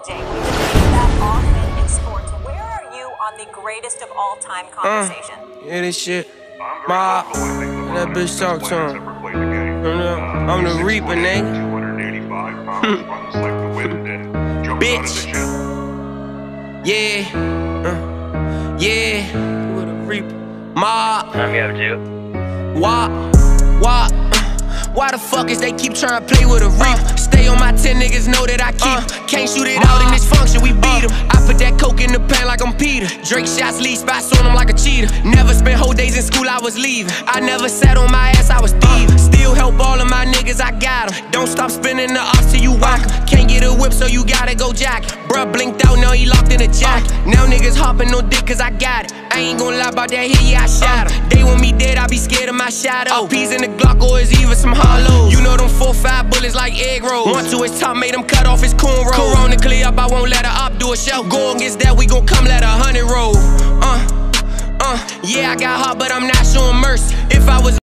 Jake, we debate that often in sports. Where are you on the greatest of all time conversation? Yeah, this shit. Ma, that bitch talk to him. I'm the Reaper, nigga. Bitch. Yeah. Yeah. With a Reaper. Ma. Why the fuck is they keep trying to play with a Reaper? Stay on my 10 niggas know that I keep can't shoot it out in this function, we beat them. I put that coke in the pan like I'm Peter. Drake shots, lead spots on them like a cheater. Never spent whole days in school, I was leaving. I never sat on my ass, I was thieving. Still help all of my niggas, I got them. Don't stop spinning the ops till you whack em. Can't get a whip, so you gotta go jack. Bruh blinked out, now he locked in a jack. Now niggas hopping on dick cause I got it. I ain't gon' lie about that hit, yeah, I shot him. They want me dead, I be scared of my shadow. Peas in the Glock or it's even some hollows. You know them 4-5 bullets like egg rolls. One to his top, made him cut off his cornrows. Corona clear up, I won't let her op do a show. Go against that, we gon' come let 100 roll. Yeah, I got hot, but I'm not showing mercy. If I was